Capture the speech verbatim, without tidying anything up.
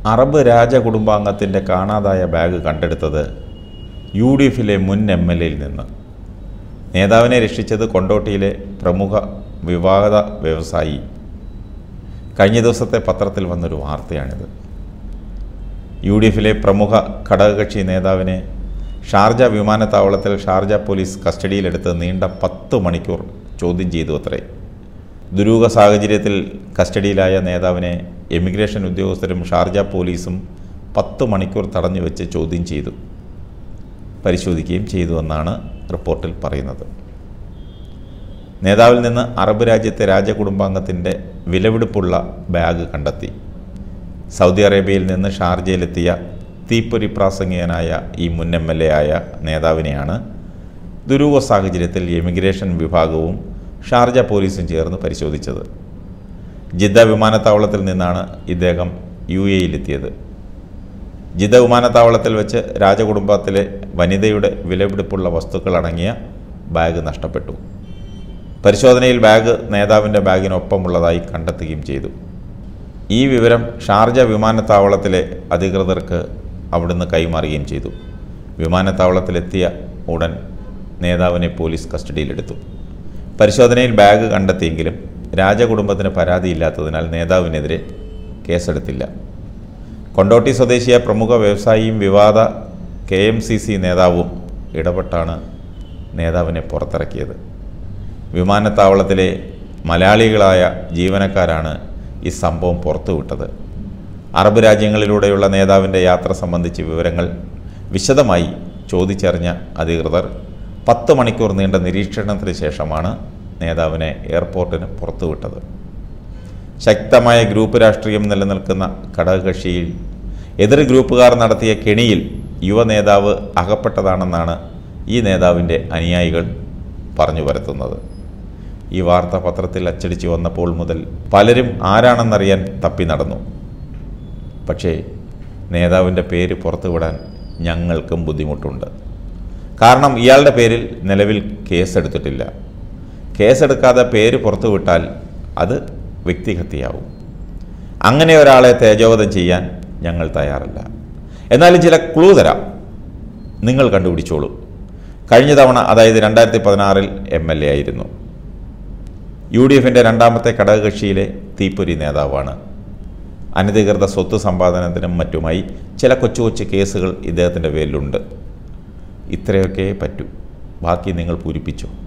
Arab രാജകുടുംബാംഗത്തിൻ്റെ കാണാതായ bag കണ്ടെടുത്തത് U D എഫിലെ മുൻ എം എൽ എയിൽ നിന്ന്. നേതാവിനെ രക്ഷിച്ചത് കൊണ്ടോട്ടിയിലെ പ്രമുഖ വിവാദ വ്യവസായി. കഴിഞ്ഞ ദിവസത്തെ പത്രത്തിൽ വന്നൊരു വാർത്തയാണിത്. യു ഡി എഫിലെ പ്രമുഖ ഘടകകക്ഷി നേതാവിനെ ഷാർജ വിമാനത്താവളത്തിൽ ഷാർജ പോലീസ് കസ്റ്റഡിയിലെടുത്ത് നീണ്ട പത്ത് മണിക്കൂർ ചോദ്യം ചെയ്തു അത്രേ. ദുരൂഹ സാഹചര്യത്തിൽ കസ്റ്റഡിയിലായ നേതാവിനെ എമിഗ്രേഷൻ ഉദ്യോഗസ്ഥരും ഷാർജ പോലീസും പത്ത് മണിക്കൂർ തടഞ്ഞു വെച്ച് ചോദ്യം ചെയ്തു, പരിശോധിക്കുകയും ചെയ്തു എന്നാണ് റിപ്പോർട്ടിൽ പറയുന്നത്. നേതാവിൽ നിന്ന് അറബ് രാജ്യത്തെ രാജകുടുംബാംഗത്തിൻ്റെ വിലപിടിപ്പുള്ള ബാഗ് കണ്ടെത്തി. സൗദി അറേബ്യയിൽ നിന്ന് ഷാർജയിലെത്തിയ തീപ്പൊരി പ്രാസംഗികനായ ഈ മുൻ എം എൽ എ ആയ നേതാവിനെയാണ് ദുരൂഹ സാഹചര്യത്തിൽ എമിഗ്രേഷൻ വിഭാഗവും ഷാർജ പോലീസും ചേർന്ന് പരിശോധിച്ചത്. ജിദ്ദ വിമാനത്താവളത്തിൽ നിന്നാണ് ഇദ്ദേഹം യു എയിലെത്തിയത്. ജിദ്ദ വിമാനത്താവളത്തിൽ വെച്ച് രാജകുടുംബത്തിലെ വനിതയുടെ വിലപിടിപ്പുള്ള വസ്തുക്കളടങ്ങിയ ബാഗ് നഷ്ടപ്പെട്ടു. പരിശോധനയിൽ ബാഗ് നേതാവിൻ്റെ ബാഗിനൊപ്പമുള്ളതായി കണ്ടെത്തുകയും ചെയ്തു. ഈ വിവരം ഷാർജ വിമാനത്താവളത്തിലെ അധികൃതർക്ക് അവിടുന്ന് കൈമാറുകയും ചെയ്തു. വിമാനത്താവളത്തിലെത്തിയ ഉടൻ നേതാവിനെ പോലീസ് കസ്റ്റഡിയിലെടുത്തു. പരിശോധനയിൽ ബാഗ് കണ്ടെത്തിയെങ്കിലും രാജകുടുംബത്തിന് പരാതിയില്ലാത്തതിനാൽ നേതാവിനെതിരെ കേസെടുത്തില്ല. കൊണ്ടോട്ടി സ്വദേശിയായ പ്രമുഖ വ്യവസായിയും വിവാദ കെ എം സി സി നേതാവും ഇടപെട്ടാണ് നേതാവിനെ പുറത്തിറക്കിയത്. വിമാനത്താവളത്തിലെ മലയാളികളായ ജീവനക്കാരാണ് ഈ സംഭവം പുറത്തുവിട്ടത്. അറബ് രാജ്യങ്ങളിലൂടെയുള്ള നേതാവിൻ്റെ യാത്ര സംബന്ധിച്ച് വിവരങ്ങൾ വിശദമായി ചോദിച്ചറിഞ്ഞ അധികൃതർ പത്ത് മണിക്കൂർ നീണ്ട നിരീക്ഷണത്തിന് ശേഷമാണ് നേതാവിനെ എയർപോർട്ടിന് പുറത്തുവിട്ടത്. ശക്തമായ ഗ്രൂപ്പ് രാഷ്ട്രീയം നിലനിൽക്കുന്ന ഘടകകക്ഷിയിൽ എതിർ ഗ്രൂപ്പുകാർ നടത്തിയ കെണിയിൽ യുവ നേതാവ് അകപ്പെട്ടതാണെന്നാണ് ഈ നേതാവിൻ്റെ അനുയായികൾ പറഞ്ഞു വരുത്തുന്നത്. ഈ വാർത്ത പത്രത്തിൽ അച്ചടിച്ച് വന്നപ്പോൾ മുതൽ പലരും ആരാണെന്നറിയാൻ തപ്പി നടന്നു. പക്ഷേ നേതാവിൻ്റെ പേര് പുറത്തുവിടാൻ ഞങ്ങൾക്കും ബുദ്ധിമുട്ടുണ്ട്. കാരണം ഇയാളുടെ പേരിൽ നിലവിൽ കേസെടുത്തിട്ടില്ല. കേസെടുക്കാതെ പേര് പുറത്തുവിട്ടാൽ അത് വ്യക്തിഹത്യയാവും. അങ്ങനെ ഒരാളെ തേജോവധം ചെയ്യാൻ ഞങ്ങൾ തയ്യാറല്ല. എന്നാലും ചില ക്ലൂ തരാം, നിങ്ങൾ കണ്ടുപിടിച്ചോളൂ. കഴിഞ്ഞ തവണ, അതായത് രണ്ടായിരത്തി പതിനാറിൽ എം എൽ എ ആയിരുന്നു. യു ഡി എഫിൻ്റെ രണ്ടാമത്തെ ഘടകകക്ഷിയിലെ തീപ്പൊരി നേതാവാണ്. അനധികൃത സ്വത്ത് സമ്പാദനത്തിനും മറ്റുമായി ചില കൊച്ചു കൊച്ചു കേസുകൾ ഇദ്ദേഹത്തിൻ്റെ പേരിലുണ്ട്. ഇത്രയൊക്കെ പറ്റൂ, ബാക്കി നിങ്ങൾ പൂരിപ്പിച്ചു.